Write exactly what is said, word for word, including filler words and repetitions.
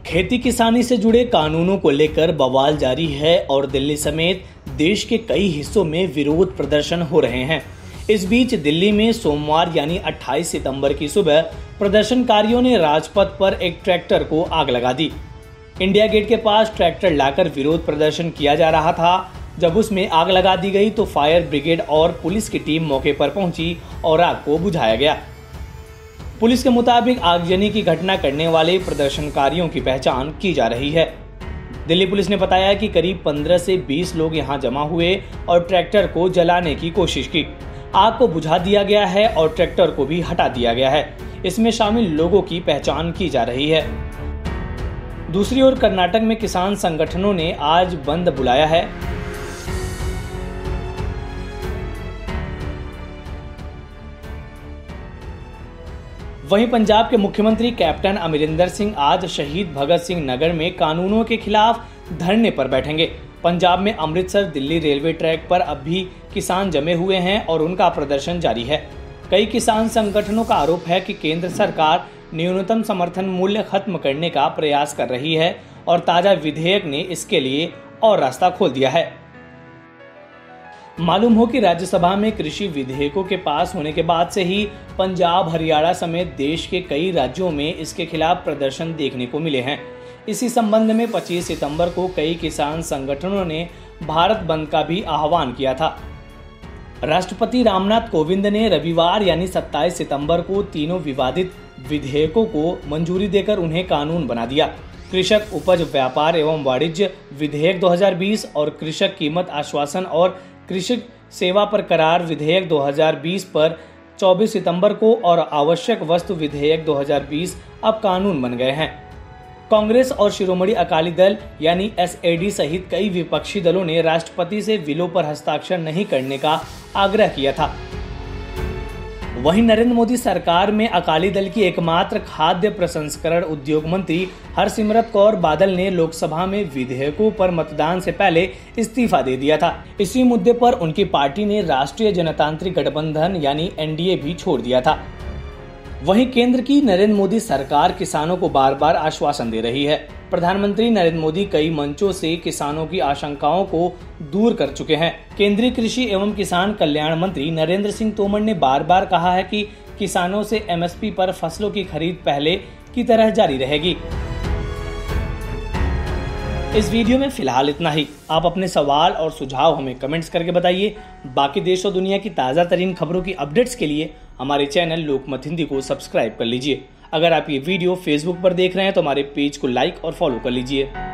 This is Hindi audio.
खेती किसानी से जुड़े कानूनों को लेकर बवाल जारी है और दिल्ली समेत देश के कई हिस्सों में विरोध प्रदर्शन हो रहे हैं। इस बीच दिल्ली में सोमवार यानी अट्ठाईस सितंबर की सुबह प्रदर्शनकारियों ने राजपथ पर एक ट्रैक्टर को आग लगा दी। इंडिया गेट के पास ट्रैक्टर लाकर विरोध प्रदर्शन किया जा रहा था। जब उसमें आग लगा दी गई तो फायर ब्रिगेड और पुलिस की टीम मौके पर पहुंची और आग को बुझाया गया। पुलिस के मुताबिक आगजनी की घटना करने वाले प्रदर्शनकारियों की पहचान की जा रही है। दिल्ली पुलिस ने बताया कि करीब पंद्रह से बीस लोग यहां जमा हुए और ट्रैक्टर को जलाने की कोशिश की। आग को बुझा दिया गया है और ट्रैक्टर को भी हटा दिया गया है। इसमें शामिल लोगों की पहचान की जा रही है। दूसरी ओर कर्नाटक में किसान संगठनों ने आज बंद बुलाया है। वहीं पंजाब के मुख्यमंत्री कैप्टन अमरिंदर सिंह आज शहीद भगत सिंह नगर में कानूनों के खिलाफ धरने पर बैठेंगे। पंजाब में अमृतसर दिल्ली रेलवे ट्रैक पर अब भी किसान जमे हुए हैं और उनका प्रदर्शन जारी है। कई किसान संगठनों का आरोप है कि केंद्र सरकार न्यूनतम समर्थन मूल्य खत्म करने का प्रयास कर रही है और ताजा विधेयक ने इसके लिए और रास्ता खोल दिया है। मालूम हो कि राज्यसभा में कृषि विधेयकों के पास होने के बाद से ही पंजाब, हरियाणा समेत देश के कई राज्यों में इसके खिलाफ प्रदर्शन देखने को मिले हैं। इसी संबंध में पच्चीस सितंबर को कई किसान संगठनों ने भारत बंद का भी आह्वान किया था। राष्ट्रपति रामनाथ कोविंद ने रविवार यानी सत्ताईस सितंबर को तीनों विवादित विधेयकों को मंजूरी देकर उन्हें कानून बना दिया। कृषक उपज व्यापार एवं वाणिज्य विधेयक दो हज़ार बीस और कृषक कीमत आश्वासन और कृषि सेवा पर करार विधेयक दो हज़ार बीस पर चौबीस सितंबर को और आवश्यक वस्तु विधेयक दो हज़ार बीस अब कानून बन गए हैं। कांग्रेस और शिरोमणि अकाली दल यानी एस ए डी सहित कई विपक्षी दलों ने राष्ट्रपति से बिलों पर हस्ताक्षर नहीं करने का आग्रह किया था। वहीं नरेंद्र मोदी सरकार में अकाली दल की एकमात्र खाद्य प्रसंस्करण उद्योग मंत्री हरसिमरत कौर बादल ने लोकसभा में विधेयकों पर मतदान से पहले इस्तीफा दे दिया था। इसी मुद्दे पर उनकी पार्टी ने राष्ट्रीय जनतांत्रिक गठबंधन यानी एन डी ए भी छोड़ दिया था। वहीं केंद्र की नरेंद्र मोदी सरकार किसानों को बार बार आश्वासन दे रही है। प्रधानमंत्री नरेंद्र मोदी कई मंचों से किसानों की आशंकाओं को दूर कर चुके हैं। केंद्रीय कृषि एवं किसान कल्याण मंत्री नरेंद्र सिंह तोमर ने बार बार कहा है कि किसानों से एम एस पी पर फसलों की खरीद पहले की तरह जारी रहेगी। इस वीडियो में फिलहाल इतना ही। आप अपने सवाल और सुझाव हमें कमेंट्स करके बताइए। बाकी देश और दुनिया की ताज़ा तरीन खबरों की अपडेट्स के लिए हमारे चैनल लोकमत हिंदी को सब्सक्राइब कर लीजिए। अगर आप ये वीडियो फेसबुक पर देख रहे हैं तो हमारे पेज को लाइक और फॉलो कर लीजिए।